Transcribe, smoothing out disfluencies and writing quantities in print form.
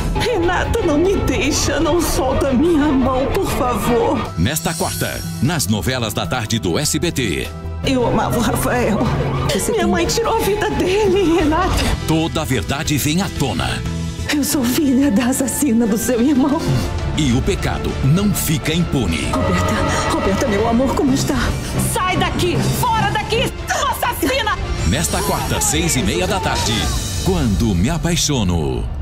Renata, não me deixa, não solta minha mão, por favor. Nesta quarta, nas novelas da tarde do SBT. Eu amava o Rafael. Minha mãe tirou a vida dele, Renata. Toda a verdade vem à tona. Eu sou filha da assassina do seu irmão. E o pecado não fica impune. Roberta, meu amor, como está? Sai daqui! Fora daqui! Assassina! Nesta quarta, 6:30 da tarde. Quando me apaixono.